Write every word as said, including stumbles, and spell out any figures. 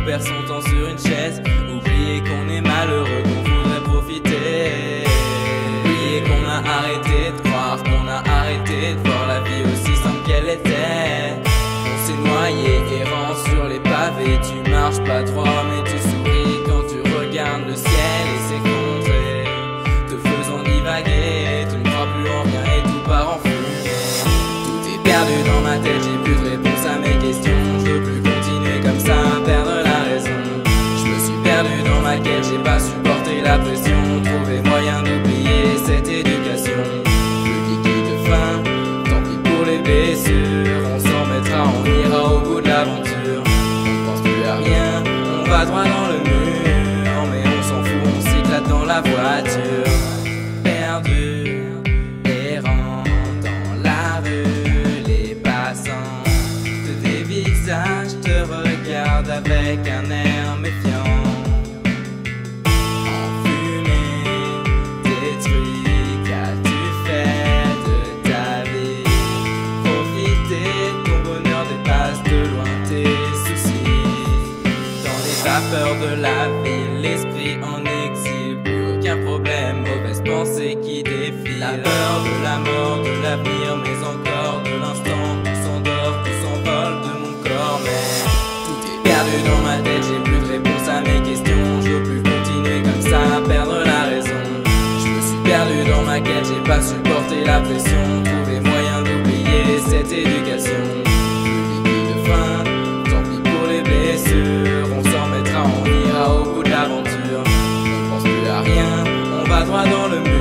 perd son temps sur une chaise. Oublier qu'on est malheureux, qu'on voudrait profiter. Oublier qu'on a arrêté de croire, qu'on a arrêté de voir la vie aussi simple qu'elle était. On s'est noyé, errant sur les pavés. Tu marches pas droit mais tu souris quand tu regardes le ciel et ses contrées, te faisant divaguer. Tu ne crois plus en rien et tout part en fumée. Tout est perdu dans ma tête, j'ai plus de réponse à mes questions. Je veux plus continuer comme ça à perdre la raison. Je me suis perdu dans ma quête, j'ai pas supporté la pression. Trouver moyen d'oublier cette éducation. Plus liquide de faim, tant pis pour les blessures. On s'en mettra, on ira au bout de l'aventure. On pense plus à rien, on va droit dans le mur. Mais on s'en fout, on s'éclate dans la voiture. Perdu, errant dans la rue, les passants te dévisagent, te regardent avec un air méfiant. Enfumé, détruit, qu'as-tu fait de ta vie? Profiter, ton bonheur dépasse de loin tes soucis. Dans les vapeurs de la ville, l'esprit en exil, plus aucun problème, mauvaise pensée qui défile. La peur de la mort, de l'avenir, mais encore de l'instant. Tout s'endort, tout s'envole de mon corps, mais tout est perdu dans ma tête, j'ai plus de réponse à mes questions. Je veux plus continuer comme ça à perdre la raison. Je me suis perdu dans ma quête, j'ai pas supporté la pression. Trouver moyen d'oublier cette éducation. Plus liquide de faim, tant pis pour les blessures. On s'en mettra, on ira au bout de l'aventure. On pense plus à rien, on va droit dans le mur.